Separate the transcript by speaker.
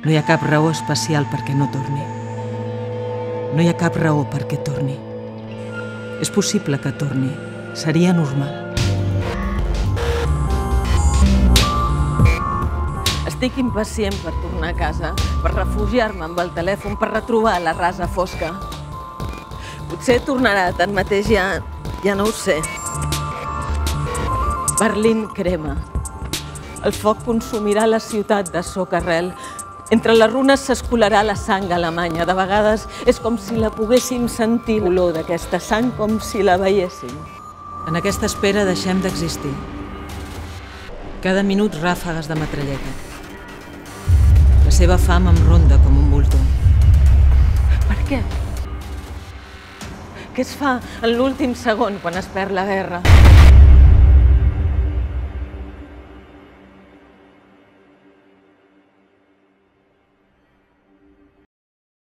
Speaker 1: No hi ha cap raó especial perquè no torni. No hi ha cap raó perquè torni. És possible que torni. Seria normal.
Speaker 2: Estic impacient per tornar a casa, per refugiar-me amb el telèfon, per retrobar la rasa fosca. Potser tornarà, tanmateix ja no ho sé. Berlín crema. El foc consumirà la ciutat de soca-rel. Entre les runes s'escolarà la sang alemanya. De vegades és com si la poguéssim sentir, l'olor d'aquesta sang, com si la veiéssim.
Speaker 1: En aquesta espera deixem d'existir. Cada minut ràfegues de metralleta. La seva fam em ronda com un voltor.
Speaker 2: Per què? Què es fa en l'últim segon quan es perd la guerra?